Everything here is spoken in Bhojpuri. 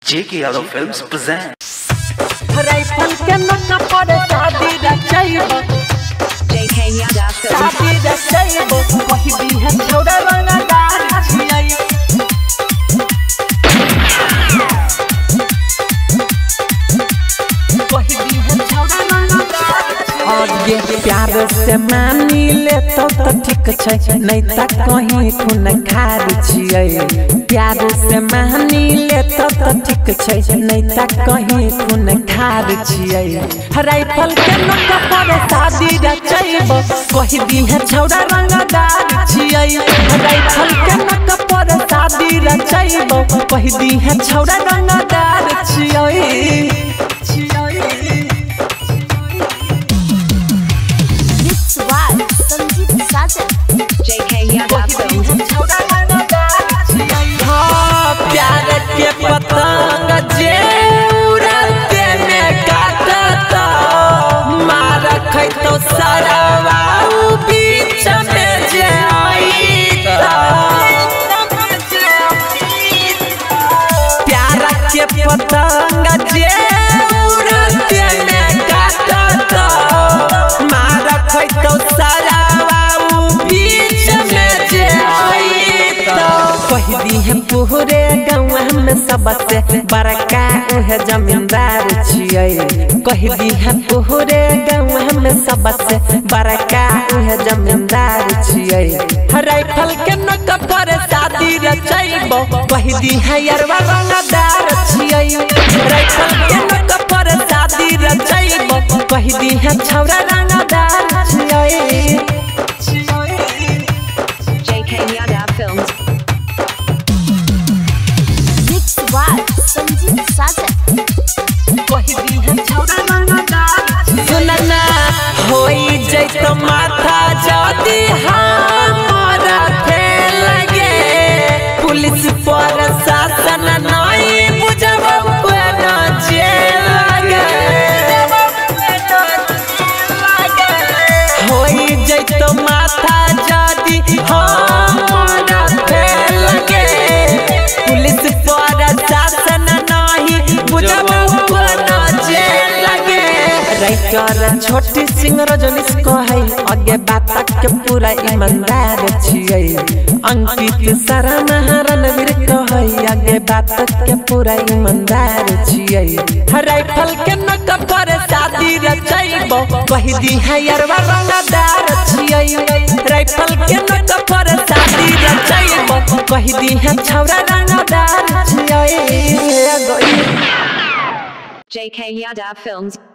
JK Yadav Films present rifle के नोक पर शादी रचाइबो JK Yadav Films शादी रचाइबो कहि दी है छोड़ा रंगदार छियै कहि दी है छोड़ा रंगदार और ये प्यार से मानी ले तो ठीक छै नहीं त कहीं खून खार छियै प्यार से मानी ले तो ठीक छै नहीं त कहीं खून खार छियै राइफल के नोक पर शादी रचाइबो कहि दी है छोड़ा रंगदार छियै राइफल के नोक पर शादी रचाइबो कहि दी है छोड़ा रंगदार छियै JK Yadav Films प्यार के पतंग जे उड़ते में काटता मार खैतो सरवा बीच में जे आईता प्यार के पतंग जे उड़ते में काटता मार खैतो सरवा कहदी है पूरे गाँव में सबसे बड़का उहे जमींदार छियै कहदी है पूरे गाँव में सबसे बड़का उहे जमींदार छियै राइफल के नोक पर शादी रचाइबो कहदी है यारवा रंगदार छियै राइफल के नोक पर शादी रचाइबो कहदी है छौरा रंगदार छियै JK Yadav Films सुनना होई जैतो माथा जदी हमारा फेल लगे पुलिस पर शासन नहीं बुझब कोना जेल लगे होई जैतो माथा जदी हमारा फेल लगे पुलिस पर शासन नहीं बुझब कोना जेल लगे राइटर छोटी सिंह रजनीश कहै आगे बात के पूरा ईमानदार छियै अंकित शर्मा रणवीर कहै आगे बात के पूरा ईमानदार छियै राइफल के नोक पर शादी रचाइबो कहि दी है यारवा रंगदार छियै राइफल के नोक पर शादी रचाइबो कहि दी है छौरा रंगदार छियै JK Yadav Films